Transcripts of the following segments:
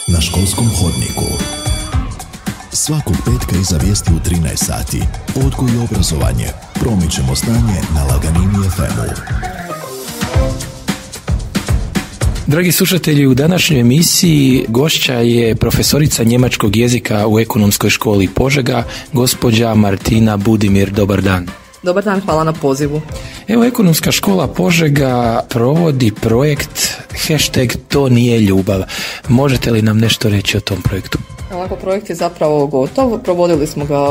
Na školskom hodniku. Svakog petka iza vijesti u 13 sati. Odgoj i obrazovanje. Promičemo znanje na Laganini FM-u. Dragi slušatelji, u današnjoj emisiji gošća je profesorica njemačkog jezika u Ekonomskoj školi Požega, gospođa Martina Budimir. Dobar dan. Dobar dan, hvala na pozivu. Evo, Ekonomska škola Požega provodi projekt #To nije ljubav. Možete li nam nešto reći o tom projektu? Ovako, projekt je zapravo gotov. Provodili smo ga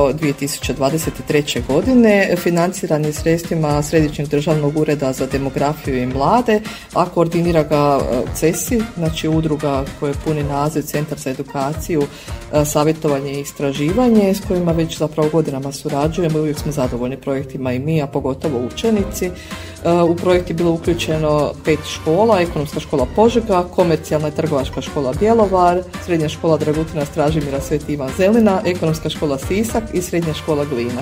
2023. godine. Financiran je sredstvima Središnjeg državnog ureda za demografiju i mlade, a koordinira ga CESI, znači udruga koja puni naziv Centar za edukaciju, savjetovanje i istraživanje, s kojima već zapravo godinama surađujemo i uvijek smo zadovoljni projektima i mi, a pogotovo učenici. U projekt je bilo uključeno 5 škola: Ekonomska škola Požega, Komercijalna i trgovačka škola Bjelovar, Srednja škola Dragutina Stražimira Sveti Ivan Zelina, Ekonomska škola Sisak i Srednja škola Glina.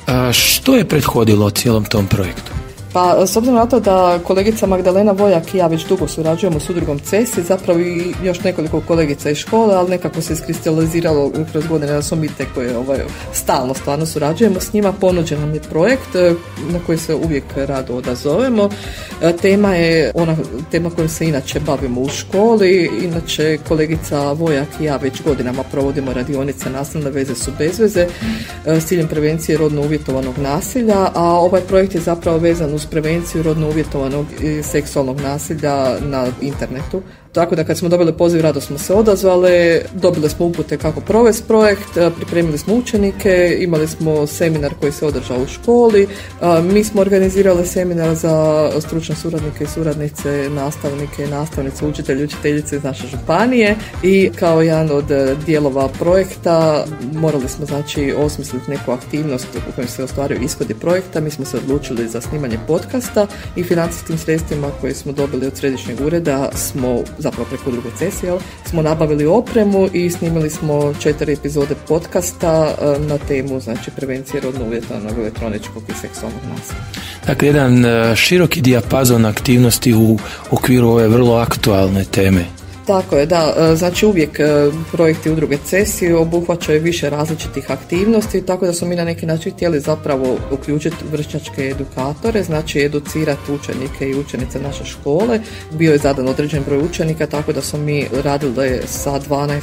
Što je prethodilo cijelom tom projektu? Pa, s obzirom na to da kolegica Magdalena Vojak i ja već dugo surađujemo s udrugom CESI, zapravo i još nekoliko kolegica iz škole, ali nekako se iskristaliziralo kroz godine da smo mi te koje stalno stvarno surađujemo s njima. Ponuđen nam je projekt na koji se uvijek rado odazovemo. Tema je ona tema kojom se inače bavimo u školi. Inače, kolegica Vojak i ja već godinama provodimo radionice Nasilne veze su bezveze s ciljem prevencije rodno uvjetovanog nasilja, a ovaj projekt je zapravo vezan uz prevenciju rodno uvjetovanog i seksualnog nasilja na internetu. Tako da kad smo dobili poziv, rado smo se odazvali, dobili smo upute kako provesti projekt, pripremili smo učenike, imali smo seminar koji se održao u školi, mi smo organizirali seminar za stručne suradnike i suradnice, nastavnike, nastavnice, učitelji, učiteljice iz naše županije i kao jedan od dijelova projekta morali smo znači osmisliti neku aktivnost u kojoj se ostvaruju ishodi projekta. Mi smo se odlučili za snimanje podcasta i financijskim sredstvima koje smo dobili od središnjeg ureda smo zapravo preko udruge CESI, smo nabavili opremu i snimili smo 4 epizode podcasta na temu znači prevencije rodno uvjetovanog elektroničkog i seksualnog nasilja. Dakle, jedan široki dijapazon aktivnosti u okviru ove vrlo aktualne teme. Tako je, da. Znači uvijek projekti udruge CESI obuhvaćaju više različitih aktivnosti, tako da smo mi na neki način htjeli zapravo uključiti vršnjačke edukatore, znači educirati učenike i učenice naše škole. Bio je zadan određen broj učenika, tako da smo mi radili sa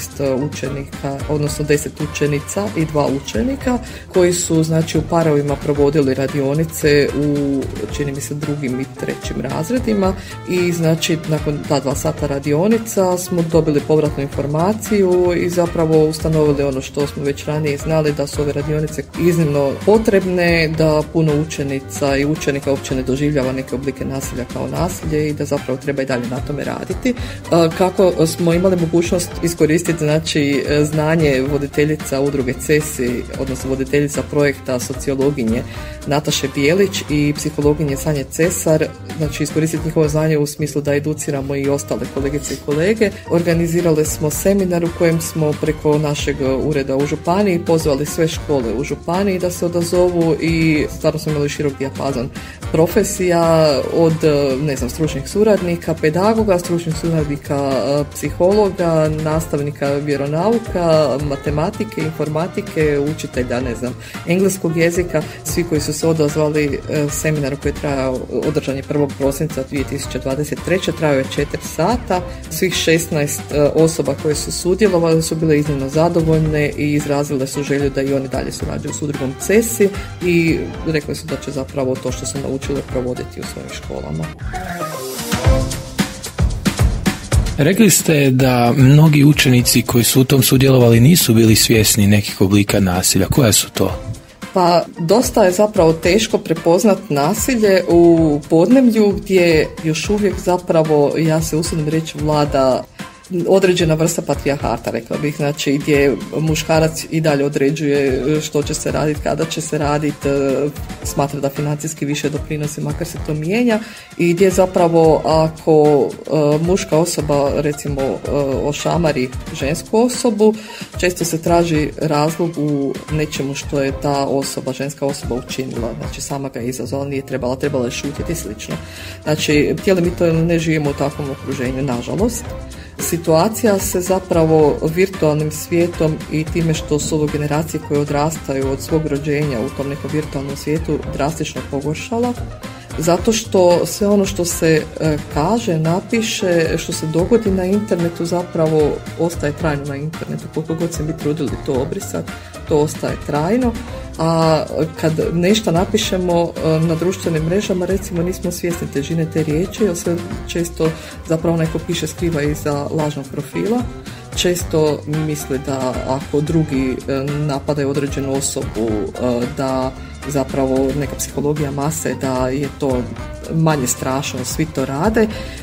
12 učenika, odnosno 10 učenica i 2 učenika koji su znači u parovima provodili radionice u, čini mi se, 2. i 3. razredima i znači nakon ta 2 sata radionica smo dobili povratnu informaciju i zapravo ustanovili ono što smo već ranije znali, da su ove radionice iznimno potrebne, da puno učenica i učenika uopće ne doživljava neke oblike nasilja kao nasilje i da zapravo treba i dalje na tome raditi. Kako smo imali mogućnost iskoristiti znači znanje voditeljica udruge CESI, odnosno voditeljica projekta sociologinje Nataše Bijelić i psihologinje Sanje Cesar, znači iskoristiti njihovo znanje u smislu da educiramo i ostale kolegice i kolege. Organizirali smo seminar u kojem smo preko našeg ureda u županiji pozvali sve škole u županiji da se odazovu i stvarno smo imali širok dijapazon profesija od stručnih suradnika, pedagoga, stručnih suradnika, psihologa, nastavnika vjeronauka, matematike, informatike, učitelja, engleskog jezika, svi koji su se odazvali seminaru koji je trajao, održan je 1. prosinca 2023. trajao je 4 sata. Svih 16 osoba koje su sudjelovali su bile iznimno zadovoljne i izrazile su želju da i oni dalje surađuju s udrugom CESI i rekli su da će zapravo to što su naučili provoditi u svojim školama. Rekli ste da mnogi učenici koji su u tom sudjelovali nisu bili svjesni nekih oblika nasilja. Koja su to? Pa dosta je zapravo teško prepoznat nasilje u podneblju gdje još uvijek zapravo, ja se usudim reći, vlada određena vrsta patrijarhata, rekla bih, znači gdje muškarac i dalje određuje što će se raditi, kada će se raditi, smatra da financijski više doprinosi, makar se to mijenja, i gdje zapravo ako muška osoba recimo ošamari žensku osobu, često se traži razlog u nečemu što je ta osoba, ženska osoba učinila, znači sama ga je izazvala, nije trebala je šutiti i slično. Znači, htjeli mi to ne živimo u takvom okruženju, nažalost. Situacija se zapravo virtualnim svijetom i time što su ovo generacije koje odrastaju od svog rođenja u tom nekom virtualnom svijetu drastično pogoršala, zato što sve ono što se kaže, napiše, što se dogodi na internetu zapravo ostaje trajno na internetu. Koliko god se mi trudili to obrisati, to ostaje trajno. A kad nešto napišemo na društvenim mrežama, recimo nismo svjesni težine te riječi, jer se često zapravo neko piše skriva iza lažnog profila. Često misli da ako drugi napadaju određenu osobu, da zapravo neka psihologija mase, da je to manje strašno, svi to rade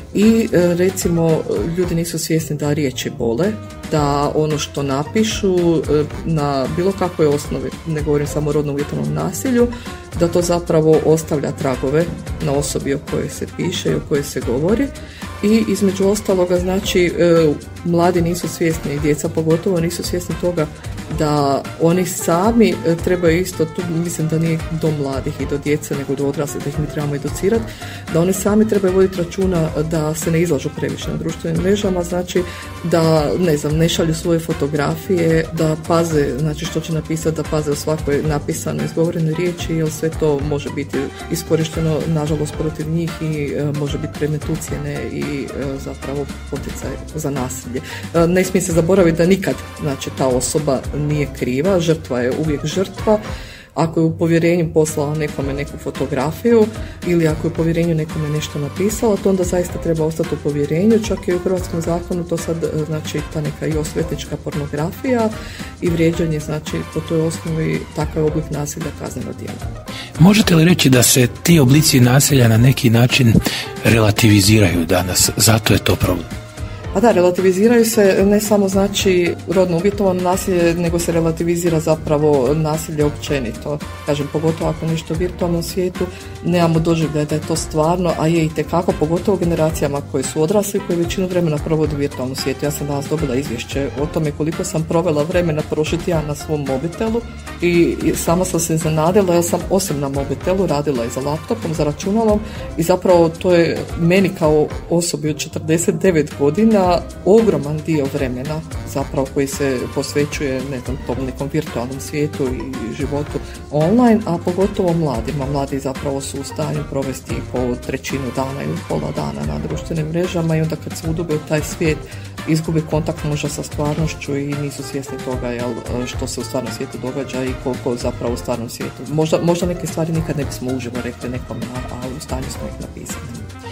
i recimo ljudi nisu svjesni da riječi bole, da ono što napišu na bilo kakvoj osnovi, ne govorim samo o rodno uvjetovanom nasilju, da to zapravo ostavlja tragove na osobi o kojoj se piše i o kojoj se govori. I između ostaloga, znači, mladi nisu svjesni, djeca pogotovo nisu svjesni toga da oni sami trebaju isto, tu mislim da nije do mladih i do djece nego do odraslih, da ih mi trebamo educirati, da oni sami trebaju voditi računa da se ne izlažu previše na društvenim mrežama, znači da ne šalju svoje fotografije, da paze, znači što će napisati, da paze o svakoj napisanoj izgovorenoj riječi, jer sve to može biti iskorišteno nažalost protiv njih i može biti predmet ucjene i zapravo poticaj za nasilje. Ne smije se zaboraviti da nikad, znači, ta osoba nije kriva, žrtva je uvijek žrtva. Ako je u povjerenju poslala nekome neku fotografiju ili ako je u povjerenju nekome nešto napisala, to onda zaista treba ostati u povjerenju. Čak i u hrvatskom zakonu to sad znači ta neka i osvetnička pornografija i vrijeđanje, znači po toj osnovi takav oblik nasilja kazneno djelo. Možete li reći da se ti oblici nasilja na neki način relativiziraju danas? Zato je to problem. Pa da, relativiziraju se ne samo znači rodno uvjetovano nasilje, nego se relativizira zapravo nasilje općenito. Kažem, pogotovo ako nešto u virtualnom svijetu nemamo doživljaj da je to stvarno, a je itekako, pogotovo generacijama koji su odrasli, koji većinu vremena provode u virtualnom svijetu. Ja sam danas dobila izvješće o tome koliko sam provela vremena prošli tjedan na svom mobitelu i sama sam se iznenadila, ja sam osim na mobitelu radila i za laptopom, za računalom i zapravo to je meni kao osobi od 49 godina ogroman dio vremena zapravo koji se posvećuje tom nekom virtualnom svijetu i životu online, a pogotovo mladima. Mladi zapravo su u stanju provesti po trećinu dana ili pola dana na društvenim mrežama i onda kad se udube u taj svijet izgube kontakt možda sa stvarnošću i nisu svjesni toga što se u stvarnom svijetu događa i koliko zapravo u stvarnom svijetu. Možda neke stvari nikad ne bismo uživo rekli nekome, a u stanju smo ih napisati.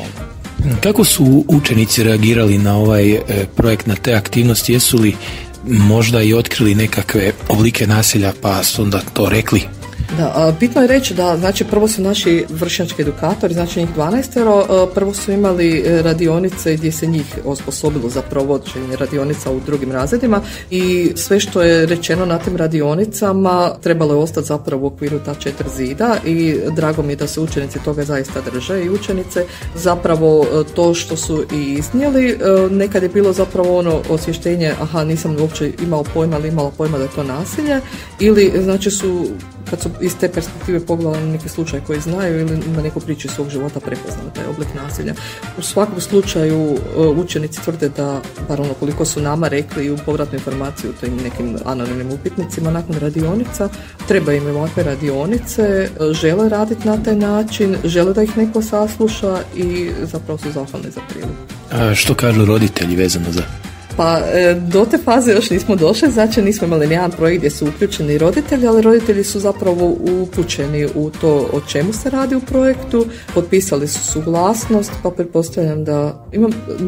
Kako su učenici reagirali na ovaj projekt, na te aktivnosti? Jesu li možda i otkrili nekakve oblike nasilja pa su onda to rekli? Da, bitno je reći da znači prvo su naši vršnjački edukatori, znači njih 12, prvo su imali radionice gdje se njih osposobilo za provođenje radionica u drugim razredima i sve što je rečeno na tim radionicama trebalo je ostati zapravo u okviru ta 4 zida i drago mi je da se učenici toga zaista drže i učenice. Zapravo to što su i iznijeli, nekad je bilo zapravo ono osvještenje, nisam uopće imao pojma ili imala pojma da je to nasilje, ili znači su kad su iz te perspektive pogledali na neki slučaj koji znaju ili na neku priču svog života prepoznali taj oblik nasilja. U svakom slučaju učenici tvrde da, bar ono koliko su nama rekli u povratnu informaciju u tim nekim anonimnim upitnicima nakon radionica, treba im ovakve radionice, žele raditi na taj način, žele da ih neko sasluša i zapravo su zahvalni za priliku. A što kažu roditelji vezano za? Pa do te faze još nismo došli, znači nismo imali nijedan projekt gdje su uključeni roditelji, ali roditelji su zapravo upućeni u to o čemu se radi u projektu, potpisali su suglasnost, pa pretpostavljam da imam,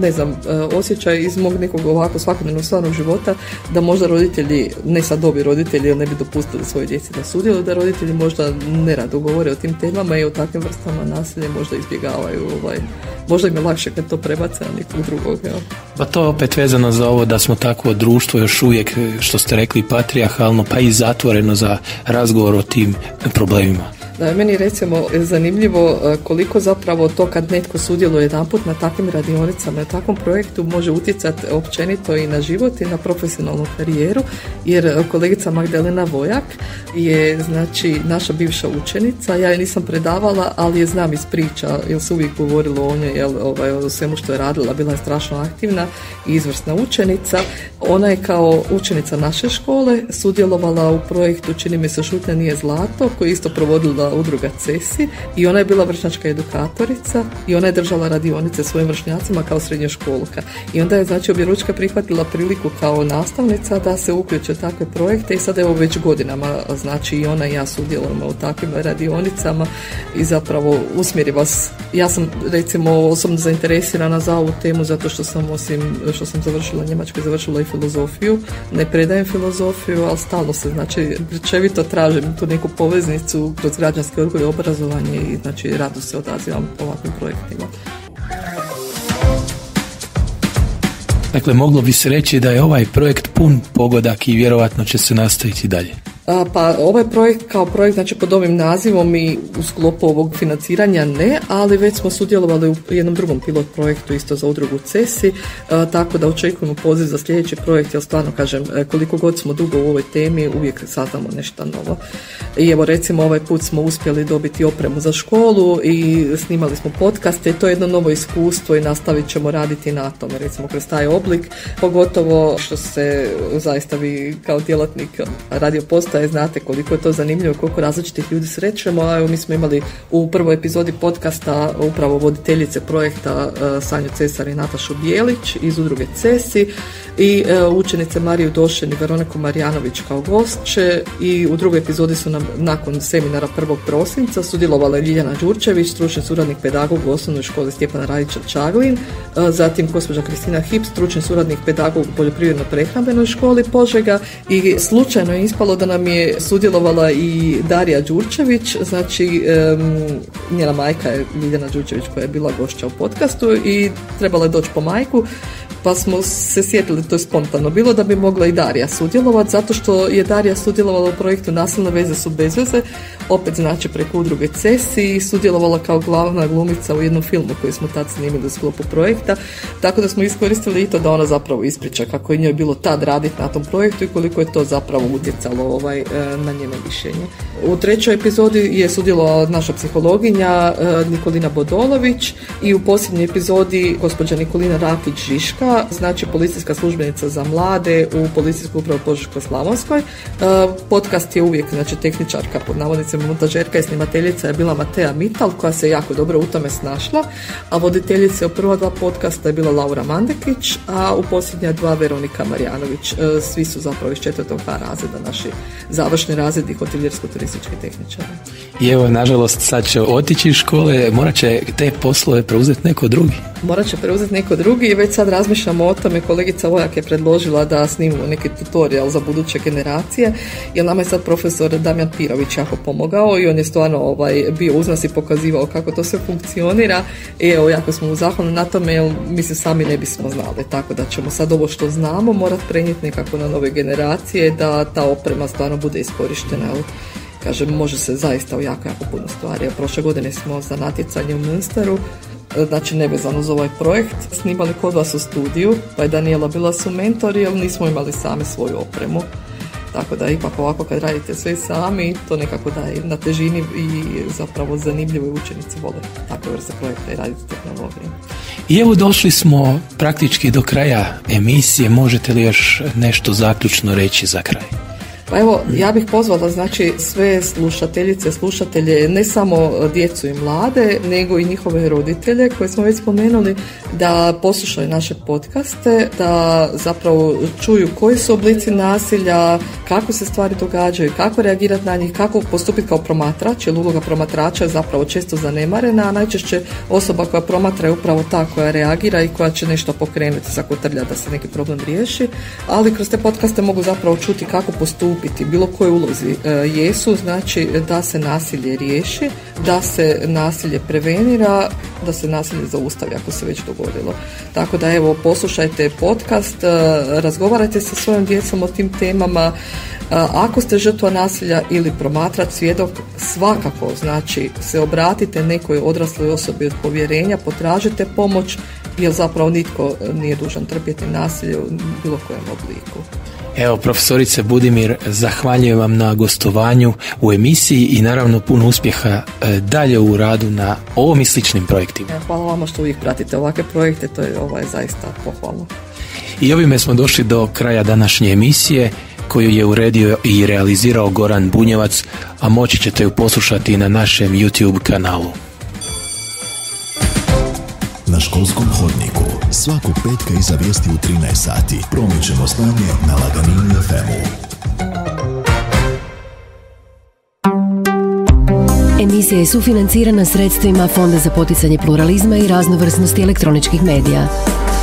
osjećaj iz mog nekog ovako svakodnevnog stvarnog života da možda roditelji, ne sad dobi roditelji, jer ne bi dopustili svoje djeci da sudjeluju, da roditelji možda nerado govore o tim temama i o takvim vrstama nasilja možda izbjegavaju, možda im je lakše kad to prebace na nekog drugog. Ja. Pa to opet vezano za ovo da smo takvo društvo još uvijek, što ste rekli, patrijarhalno, pa i zatvoreno za razgovor o tim problemima. Da, meni je recimo zanimljivo koliko zapravo to kad netko sudjeluje jedanput na takvim radionicama, na takvom projektu može utjecati općenito i na život i na profesionalnu karijeru, jer kolegica Magdalena Vojak je znači naša bivša učenica, ja je nisam predavala, ali je znam iz priča, jer se uvijek govorilo o njoj, o svemu što je radila, bila je strašno aktivna i izvrsna učenica. Ona je kao učenica naše škole sudjelovala u projektu, čini mi se, Šutnja nije zlato, koji je isto provodila udruga CESI, i ona je bila vršnjačka edukatorica i ona je držala radionice svojim vršnjacima kao srednjoškolka. I onda je znači objeručka prihvatila priliku kao nastavnica da se uključe u takve projekte i sada evo već godinama znači i ona i ja sudjelujemo u takvim radionicama i zapravo usmjeri vas. Ja sam recimo osobno zainteresirana za ovu temu zato što sam osim što sam završila njemačku, završila i filozofiju. Ne predajem filozofiju, ali stalno se znači grčevito tražim tu neku poveznicu kroz građanski odgoj i obrazovanje i znači rado se odazivam ovakvim projektima. Dakle, moglo bi se reći da je ovaj projekt pun pogodak i vjerovatno će se nastaviti dalje. Pa ovaj projekt kao projekt, znači pod ovim nazivom i u sklopu ovog financiranja ne, ali već smo sudjelovali u jednom drugom pilot projektu isto za udrugu CESI, tako da očekujemo poziv za sljedeći projekt, jer stvarno kažem, koliko god smo dugo u ovoj temi, uvijek saznamo nešto novo. I evo recimo ovaj put smo uspjeli dobiti opremu za školu i snimali smo podcaste i to je jedno novo iskustvo i nastavit ćemo raditi na tome, recimo kroz taj oblik, pogotovo što se zaista vi kao djelatnik radio postaje znate koliko je to zanimljivo, koliko različitih ljudi srećemo, a evo mi smo imali u prvoj epizodi podcasta upravo voditeljice projekta Sanju Cesar i Natašu Bijelić iz udruge CESI i učenice Mariju Došen i Veroniku Marijanović kao gošće i u drugoj epizodi su nam nakon seminara 1. prosinca sudjelovala Ljiljana Đurčević, stručni suradnik pedagog u osnovnoj školi Stjepana Radića Čaglin, zatim gospođa Kristina Hip, stručni suradnik pedagog u poljoprivredno-prehrambenoj školi Požega i slučajno je ispalo da nam je sudjelovala i Darija Đurčević, znači njena majka je Ljiljana Đurčević koja je bila gošća u podcastu i trebala je doći po majku, pa smo se sjetili, to je spontano bilo, da bi mogla i Darija sudjelovati, zato što je Darija sudjelovala u projektu Nasilne veze su bez veze, opet znači preko udruge CESI i sudjelovala kao glavna glumica u jednom filmu koji smo tad snimili u sklopu projekta, tako da smo iskoristili i to da ona zapravo ispriča kako je njoj bilo tad raditi na tom projektu i koliko je to zapravo utjecalo na njeno mišljenje. U trećoj epizodi je sudjelovala naša psihologinja Nikolina Bodolović i u posljednjoj epizodi gospođa Nikolina Rakić-Žiška, znači policijska službenica za mlade u policijskoj upravi Požeško-slavonskoj. Podcast je uvijek, znači tehničarka pod navodnicima, montažerka i snimateljica je bila Matea Mital koja se jako dobro u tome snašla, a voditeljica u prva dva podcasta je bila Laura Mandekić, a u posljednja dva Veronika Marijanović. Svi su zapravo iz 4. H razreda, naši završni razredi hoteljersko-turistički tehničari. I evo, nažalost, sad će otići iz škole, morat će te poslove preuzeti neko drugi. Morat će preuzeti neko drugi i već sad razmišljamo o tome. Kolegica Vojak je predložila da snimimo neki tutorial za buduće generacije, jer nama je sad profesor Damjan Pirović jako pomogao i on je stvarno bio uz nas i pokazivao kako to sve funkcionira i evo, jako smo mu zahvalni na tome, jer mi se sami ne bismo znali, tako da ćemo sad ovo što znamo morat prenijeti nekako na nove generacije da ta oprema stvarno bude iskorištena. Kažem, može se zaista u jako puno stvari. Prošle godine smo za natjecanje u Münsteru, znači nevezano za ovaj projekt, snimali kod vas u studiju, pa je Daniela bila su mentori, jer nismo imali sami svoju opremu. Tako da ipak ovako kad radite sve sami, to nekako daje na težini i zapravo zanimljivo, učenici vole takve vrste projekta i raditi tehnologije. I evo, došli smo praktički do kraja emisije. Možete li još nešto zaključno reći za kraj? Pa evo, ja bih pozvala znači sve slušateljice, slušatelje, ne samo djecu i mlade, nego i njihove roditelje koje smo već spomenuli, da poslušaju naše podcaste, da zapravo čuju koji su oblici nasilja, kako se stvari događaju, kako reagirati na njih, kako postupiti kao promatrač, jer uloga promatrača je zapravo često zanemarena, a najčešće osoba koja promatra je upravo ta koja reagira i koja će nešto pokrenuti, zakotrlja da se neki problem riješi, ali kroz te podcaste mogu zapravo čuti kako postupiti pristupiti bilo kojoj ulozi jesu, znači da se nasilje riješi, da se nasilje prevenira, da se nasilje zaustavi ako se već dogodilo. Tako da evo, poslušajte podcast, razgovarajte sa svojom djecom o tim temama. Ako ste žrtva nasilja ili promatrač, svjedok, svakako znači se obratite nekoj odrasloj osobi od povjerenja, potražite pomoć, jer zapravo nitko nije dužan trpjeti nasilje u bilo kojem obliku. Evo, profesorice Budimir, zahvaljujem vam na gostovanju u emisiji i naravno puno uspjeha dalje u radu na ovom i sličnim projektima. Hvala vama što uvijek pratite ovakve projekte, to je zaista pohvalno. I ovime smo došli do kraja današnje emisije, koju je uredio i realizirao Goran Bunjevac, a moći ćete ju poslušati na našem YouTube kanalu. Na školskom hodniku svakog petka iza vijesti u 13 sati promičemo znanje na Laganini FM-u. Emisija je sufinancirana sredstvima Fonda za poticanje pluralizma i raznovrsnosti elektroničkih medija.